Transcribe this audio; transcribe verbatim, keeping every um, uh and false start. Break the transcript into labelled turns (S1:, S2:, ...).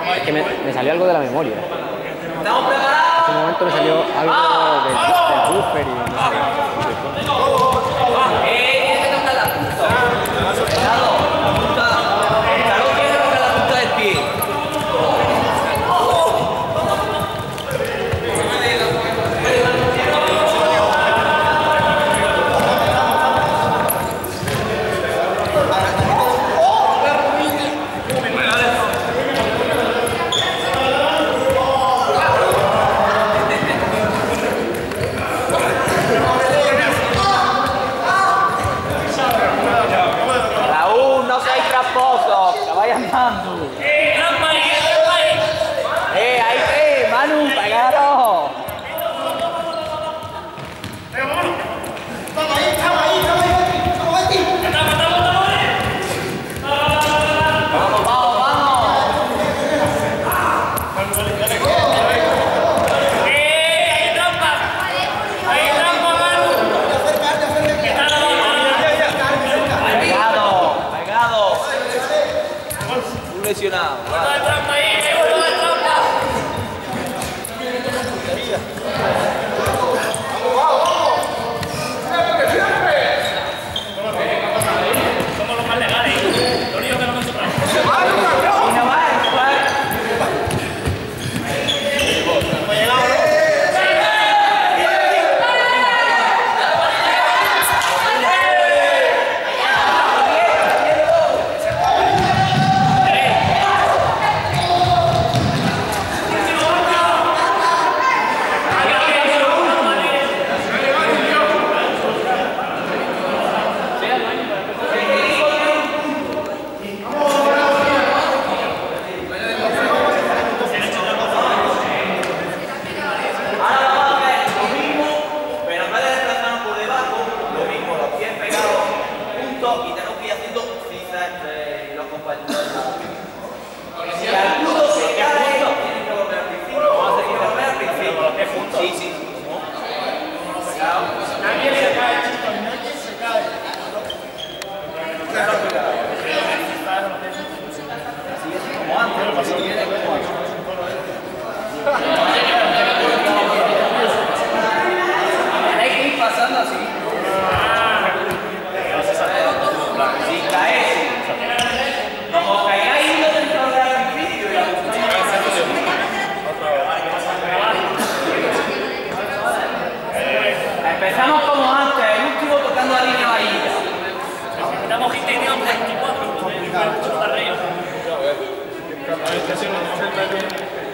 S1: Es que me, me salió algo de la memoria.
S2: ¿Estamos preparados?
S1: En un momento me salió algo del, del buffer y no sé qué.
S2: Eh, tienes que tocar la punta. Cuidado, la punta. El talón tiene que tocar la punta del pie. Eh, ahí, eh, Manu, pegado. Vamos, vamos, vamos.
S3: ¡Eh! ¡Hay trampa! ¡Hay trampa, Manu!
S2: Pegado, pegado. Un lesionado.
S3: ¡Hay trampa ahí! ¡Seguro hay trampa! Somos los más legales. Lo único que no me sobra.
S2: Y tenemos que ir haciendo cifras entre los compañeros. Si alguno se cae, tienen que volver al principio. Vamos a seguir volver al principio. Sí, sí.
S3: Nadie se cae, chicos. Nadie se cae.
S2: Sigue como antes. Sigue como antes. Tenéis que ir pasando así. Si caes, como caigáis dentro del vídeo y empezamos como antes, el último tocando la línea amarilla.
S3: Estamos gente y tenemos veinticuatro.